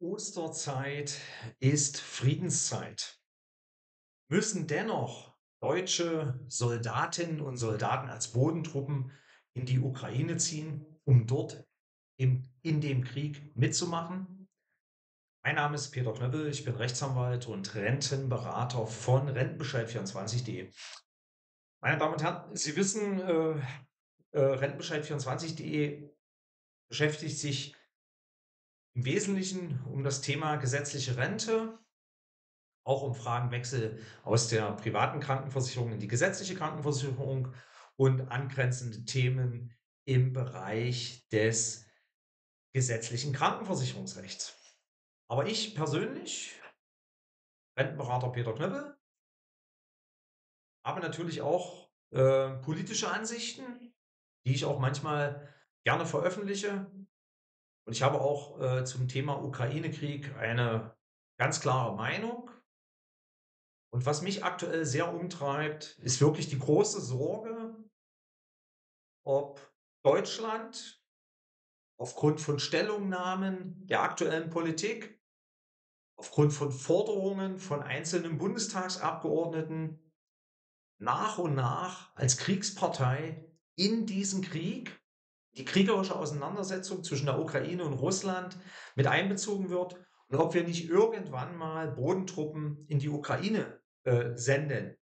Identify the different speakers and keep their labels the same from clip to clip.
Speaker 1: Osterzeit ist Friedenszeit. Müssen dennoch deutsche Soldatinnen und Soldaten als Bodentruppen in die Ukraine ziehen, um dort in dem Krieg mitzumachen? Mein Name ist Peter Knöppel, ich bin Rechtsanwalt und Rentenberater von Rentenbescheid24.de. Meine Damen und Herren, Sie wissen, Rentenbescheid24.de beschäftigt sich im Wesentlichen um das Thema gesetzliche Rente, auch um Fragenwechsel aus der privaten Krankenversicherung in die gesetzliche Krankenversicherung und angrenzende Themen im Bereich des gesetzlichen Krankenversicherungsrechts. Aber ich persönlich, Rentenberater Peter Knöppel, habe natürlich auch politische Ansichten, die ich auch manchmal gerne veröffentliche. Und ich habe auch zum Thema Ukraine-Krieg eine ganz klare Meinung. Und was mich aktuell sehr umtreibt, ist wirklich die große Sorge, ob Deutschland aufgrund von Stellungnahmen der aktuellen Politik, aufgrund von Forderungen von einzelnen Bundestagsabgeordneten nach und nach als Kriegspartei in diesen Krieg, die kriegerische Auseinandersetzung zwischen der Ukraine und Russland mit einbezogen wird und ob wir nicht irgendwann mal Bodentruppen in die Ukraine senden.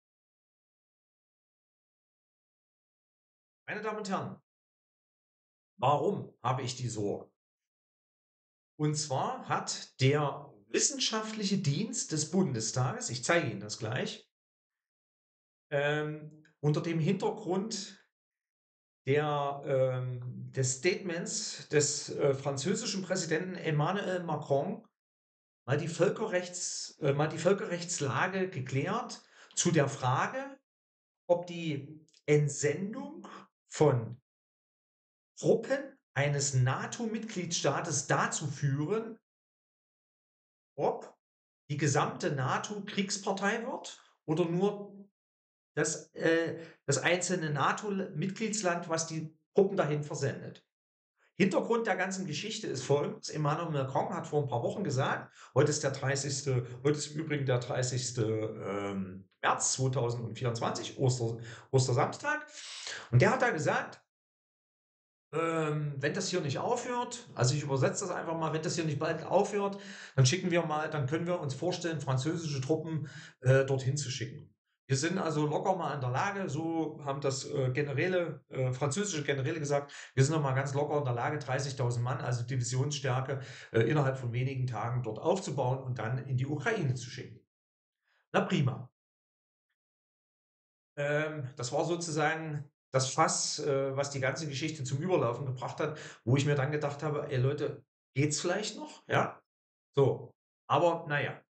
Speaker 1: Meine Damen und Herren, warum habe ich die Sorge? Und zwar hat der wissenschaftliche Dienst des Bundestages, ich zeige Ihnen das gleich, unter dem Hintergrund des Statements des französischen Präsidenten Emmanuel Macron mal die Völkerrechtslage geklärt zu der Frage, ob die Entsendung von Truppen eines NATO-Mitgliedstaates dazu führen, ob die gesamte NATO Kriegspartei wird oder nur das einzelne NATO-Mitgliedsland, was die Truppen dahin versendet. Hintergrund der ganzen Geschichte ist folgendes. Emmanuel Macron hat vor ein paar Wochen gesagt, heute ist im Übrigen der 30. März 2024, Ostersamstag. Und der hat da gesagt, wenn das hier nicht aufhört, also ich übersetze das einfach mal, wenn das hier nicht bald aufhört, dann können wir uns vorstellen, französische Truppen dorthin zu schicken. Wir sind also locker mal in der Lage, so haben das französische Generäle gesagt, wir sind noch mal ganz locker in der Lage, 30.000 Mann, also Divisionsstärke, innerhalb von wenigen Tagen dort aufzubauen und dann in die Ukraine zu schicken. Na prima. Das war sozusagen das Fass, was die ganze Geschichte zum Überlaufen gebracht hat, wo ich mir dann gedacht habe, ey Leute, geht's vielleicht noch? Ja, so. Aber naja,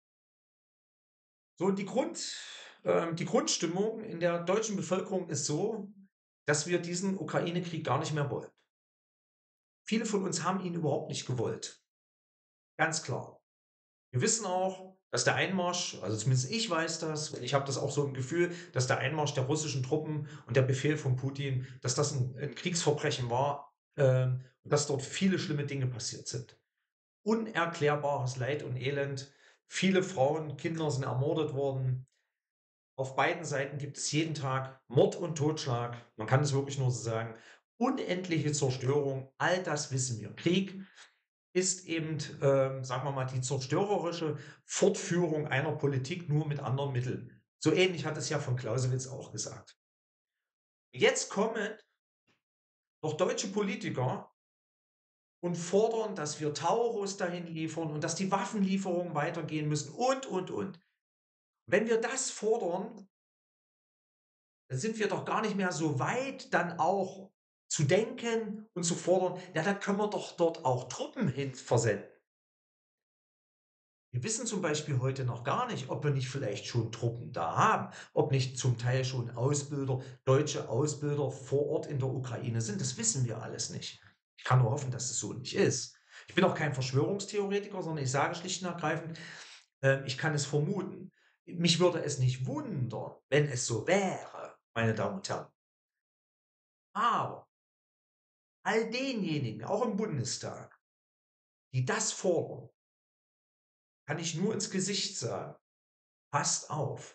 Speaker 1: so die Grundstimmung in der deutschen Bevölkerung ist so, dass wir diesen Ukraine-Krieg gar nicht mehr wollen. Viele von uns haben ihn überhaupt nicht gewollt. Ganz klar. Wir wissen auch, dass der Einmarsch, also zumindest ich weiß das, und ich habe das auch so im Gefühl, dass der Einmarsch der russischen Truppen und der Befehl von Putin, dass das ein Kriegsverbrechen war, und dass dort viele schlimme Dinge passiert sind. Unerklärbares Leid und Elend. Viele Frauen, Kinder sind ermordet worden. Auf beiden Seiten gibt es jeden Tag Mord und Totschlag. Man kann es wirklich nur so sagen. Unendliche Zerstörung. All das wissen wir. Krieg ist eben, sagen wir mal, die zerstörerische Fortführung einer Politik nur mit anderen Mitteln. So ähnlich hat es ja von Clausewitz auch gesagt. Jetzt kommen noch deutsche Politiker und fordern, dass wir Taurus dahin liefern und dass die Waffenlieferungen weitergehen müssen und. Wenn wir das fordern, dann sind wir doch gar nicht mehr so weit, dann auch zu denken und zu fordern, ja, dann können wir doch dort auch Truppen hin versenden. Wir wissen zum Beispiel heute noch gar nicht, ob wir nicht vielleicht schon Truppen da haben, ob nicht zum Teil schon deutsche Ausbilder vor Ort in der Ukraine sind. Das wissen wir alles nicht. Ich kann nur hoffen, dass es so nicht ist. Ich bin auch kein Verschwörungstheoretiker, sondern ich sage schlicht und ergreifend, ich kann es vermuten. Mich würde es nicht wundern, wenn es so wäre, meine Damen und Herren. Aber all denjenigen, auch im Bundestag, die das fordern, kann ich nur ins Gesicht sagen: Passt auf,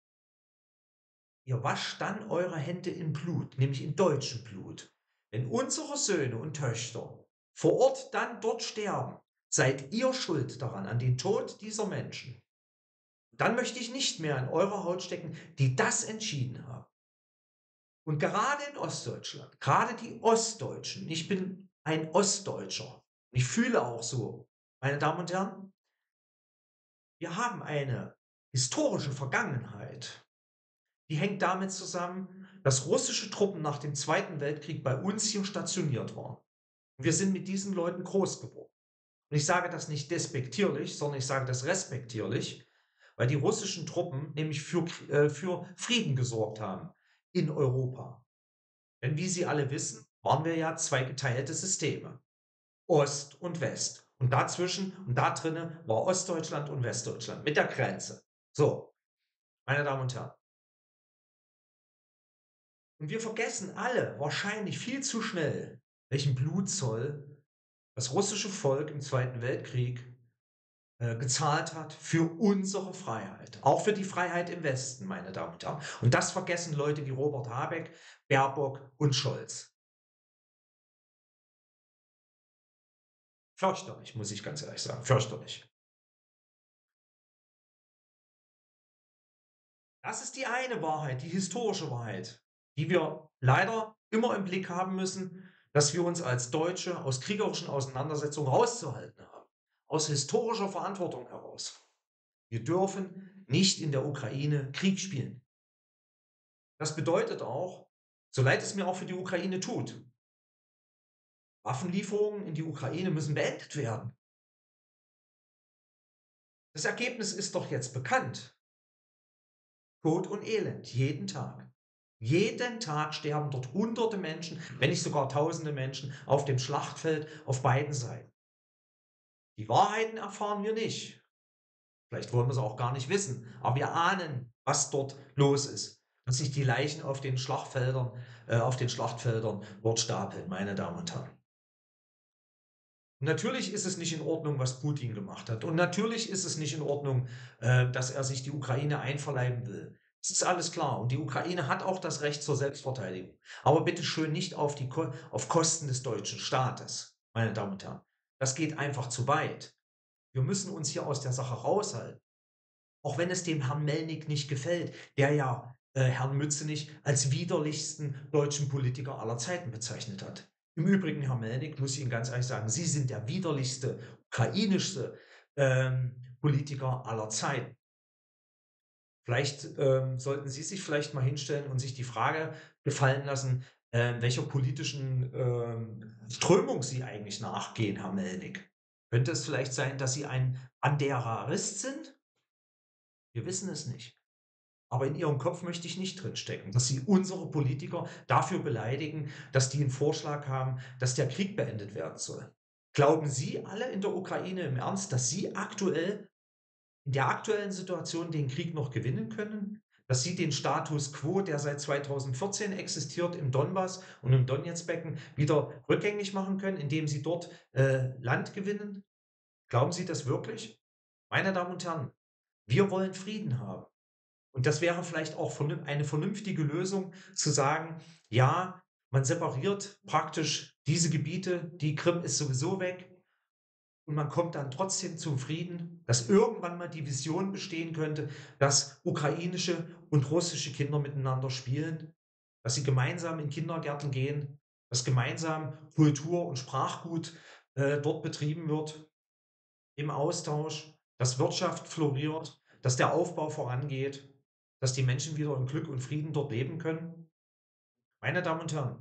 Speaker 1: ihr wascht dann eure Hände in Blut, nämlich in deutschem Blut. Wenn unsere Söhne und Töchter vor Ort dann dort sterben, seid ihr schuld daran, an den Tod dieser Menschen. Dann möchte ich nicht mehr in eurer Haut stecken, die das entschieden haben. Und gerade in Ostdeutschland, gerade die Ostdeutschen, ich bin ein Ostdeutscher, ich fühle auch so, meine Damen und Herren, wir haben eine historische Vergangenheit, die hängt damit zusammen, dass russische Truppen nach dem Zweiten Weltkrieg bei uns hier stationiert waren. Und wir sind mit diesen Leuten groß geworden. Und ich sage das nicht despektierlich, sondern ich sage das respektierlich, weil die russischen Truppen nämlich für Frieden gesorgt haben in Europa. Denn wie Sie alle wissen, waren wir ja zwei geteilte Systeme, Ost und West. Und dazwischen und da drinnen war Ostdeutschland und Westdeutschland mit der Grenze. So, meine Damen und Herren. Und wir vergessen alle wahrscheinlich viel zu schnell, welchen Blutzoll das russische Volk im Zweiten Weltkrieg gezahlt hat für unsere Freiheit. Auch für die Freiheit im Westen, meine Damen und Herren. Und das vergessen Leute wie Robert Habeck, Baerbock und Scholz. Fürchterlich, muss ich ganz ehrlich sagen. Fürchterlich. Das ist die eine Wahrheit, die historische Wahrheit, die wir leider immer im Blick haben müssen, dass wir uns als Deutsche aus kriegerischen Auseinandersetzungen rauszuhalten haben. Aus historischer Verantwortung heraus. Wir dürfen nicht in der Ukraine Krieg spielen. Das bedeutet auch, so leid es mir auch für die Ukraine tut, Waffenlieferungen in die Ukraine müssen beendet werden. Das Ergebnis ist doch jetzt bekannt. Tod und Elend, jeden Tag. Jeden Tag sterben dort hunderte Menschen, wenn nicht sogar tausende Menschen auf dem Schlachtfeld auf beiden Seiten. Die Wahrheiten erfahren wir nicht. Vielleicht wollen wir es auch gar nicht wissen, aber wir ahnen, was dort los ist. Dass sich die Leichen auf den Schlachtfeldern dort stapeln, meine Damen und Herren. Und natürlich ist es nicht in Ordnung, was Putin gemacht hat. Und natürlich ist es nicht in Ordnung, dass er sich die Ukraine einverleiben will. Das ist alles klar. Und die Ukraine hat auch das Recht zur Selbstverteidigung. Aber bitte schön nicht auf Kosten des deutschen Staates, meine Damen und Herren. Das geht einfach zu weit. Wir müssen uns hier aus der Sache raushalten. Auch wenn es dem Herrn Melnik nicht gefällt, der ja Herrn Mützenich als widerlichsten deutschen Politiker aller Zeiten bezeichnet hat. Im Übrigen, Herr Melnik, muss ich Ihnen ganz ehrlich sagen, Sie sind der widerlichste, ukrainischste Politiker aller Zeiten. Vielleicht sollten Sie sich vielleicht mal hinstellen und sich die Frage gefallen lassen, welcher politischen Strömung Sie eigentlich nachgehen, Herr Melnik. Könnte es vielleicht sein, dass Sie ein Banderarist sind? Wir wissen es nicht. Aber in Ihrem Kopf möchte ich nicht drinstecken, dass Sie unsere Politiker dafür beleidigen, dass die einen Vorschlag haben, dass der Krieg beendet werden soll. Glauben Sie alle in der Ukraine im Ernst, dass Sie aktuell in der aktuellen Situation den Krieg noch gewinnen können? Dass Sie den Status quo, der seit 2014 existiert im Donbass und im Donetsbecken, wieder rückgängig machen können, indem Sie dort Land gewinnen? Glauben Sie das wirklich? Meine Damen und Herren, wir wollen Frieden haben. Und das wäre vielleicht auch eine vernünftige Lösung, zu sagen, ja, man separiert praktisch diese Gebiete, die Krim ist sowieso weg und man kommt dann trotzdem zum Frieden, dass irgendwann mal die Vision bestehen könnte, dass ukrainische und russische Kinder miteinander spielen, dass sie gemeinsam in Kindergärten gehen, dass gemeinsam Kultur und Sprachgut dort betrieben wird, im Austausch, dass Wirtschaft floriert, dass der Aufbau vorangeht, dass die Menschen wieder in Glück und Frieden dort leben können? Meine Damen und Herren,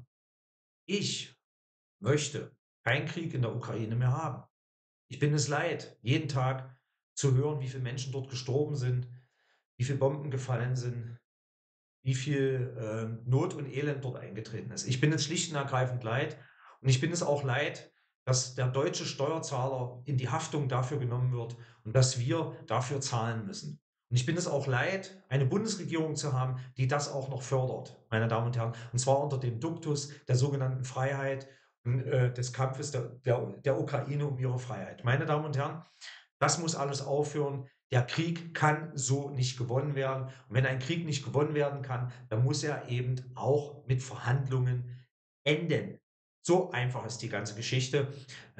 Speaker 1: ich möchte keinen Krieg in der Ukraine mehr haben. Ich bin es leid, jeden Tag zu hören, wie viele Menschen dort gestorben sind, wie viele Bomben gefallen sind, wie viel Not und Elend dort eingetreten ist. Ich bin es schlicht und ergreifend leid. Und ich bin es auch leid, dass der deutsche Steuerzahler in die Haftung dafür genommen wird und dass wir dafür zahlen müssen. Und ich bin es auch leid, eine Bundesregierung zu haben, die das auch noch fördert, meine Damen und Herren. Und zwar unter dem Duktus der sogenannten Freiheit des Kampfes der Ukraine um ihre Freiheit. Meine Damen und Herren, das muss alles aufhören. Der Krieg kann so nicht gewonnen werden. Und wenn ein Krieg nicht gewonnen werden kann, dann muss er eben auch mit Verhandlungen enden. So einfach ist die ganze Geschichte.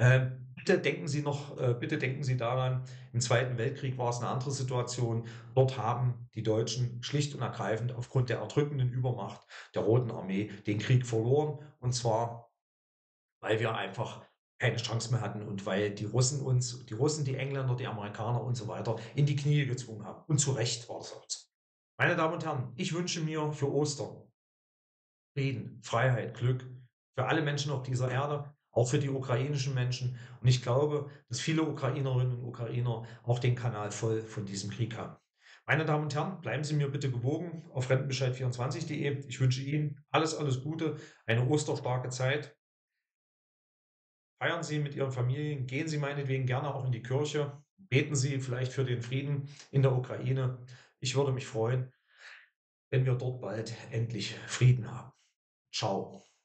Speaker 1: Bitte denken Sie daran, im Zweiten Weltkrieg war es eine andere Situation. Dort haben die Deutschen schlicht und ergreifend aufgrund der erdrückenden Übermacht der Roten Armee den Krieg verloren. Und zwar, weil wir einfach keine Chance mehr hatten und weil die Russen, die Engländer, die Amerikaner und so weiter in die Knie gezwungen haben. Und zu Recht war das auch so. Meine Damen und Herren, ich wünsche mir für Ostern Frieden, Freiheit, Glück für alle Menschen auf dieser Erde, auch für die ukrainischen Menschen. Und ich glaube, dass viele Ukrainerinnen und Ukrainer auch den Kanal voll von diesem Krieg haben. Meine Damen und Herren, bleiben Sie mir bitte gewogen auf rentenbescheid24.de. Ich wünsche Ihnen alles, alles Gute, eine osterstarke Zeit. Feiern Sie mit Ihren Familien, gehen Sie meinetwegen gerne auch in die Kirche, beten Sie vielleicht für den Frieden in der Ukraine. Ich würde mich freuen, wenn wir dort bald endlich Frieden haben. Ciao.